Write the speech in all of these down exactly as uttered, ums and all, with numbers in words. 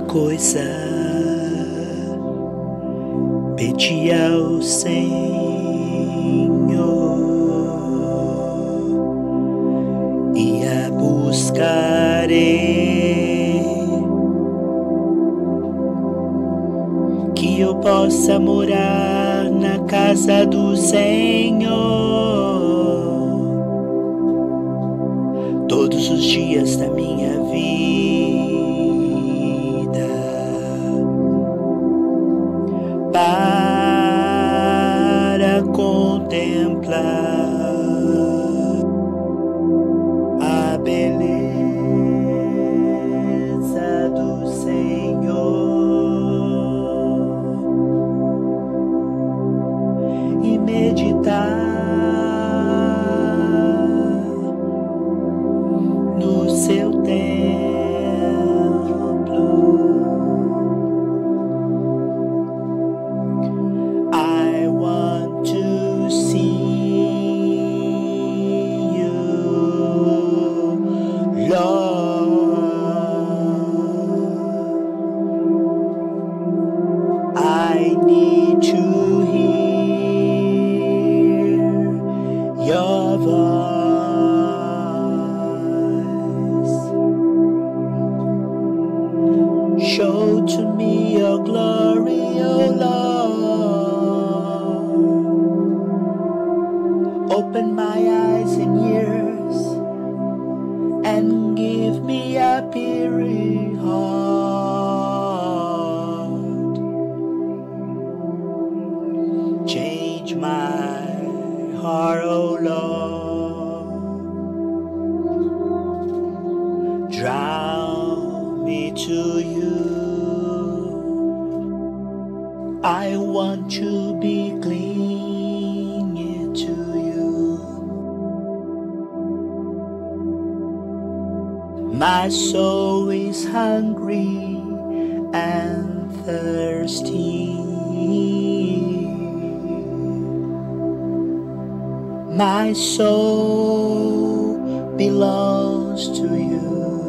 coisa pedi ao Senhor e a buscarei, que eu possa morar na casa do Senhor todos os dias da minha vida, para contemplar a beleza do Senhor e meditar no seu templo. I want to see you, Lord. I need to hear your voice. Show to me your glory, O Lord. Open my eyes and ears and give me a pure heart. Change my heart, O Lord. Drown me to you. I want to be clingy to you. My soul is hungry and thirsty. My soul belongs to you.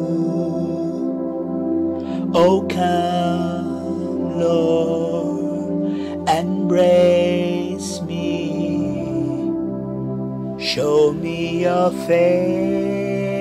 Oh, come, Lord, embrace me. Show me your face.